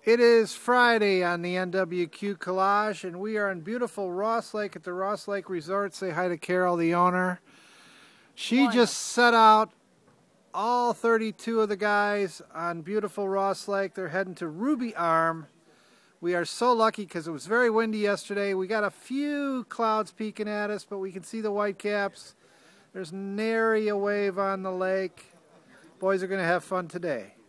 It is Friday on the NWQ Collage, and we are in beautiful Ross Lake at the Ross Lake Resort. Say hi to Carol, the owner. She just set out all 32 of the guys on beautiful Ross Lake. They're heading to Ruby Arm. We are so lucky because it was very windy yesterday. We got a few clouds peeking at us, but we can see the whitecaps. There's nary a wave on the lake. Boys are going to have fun today.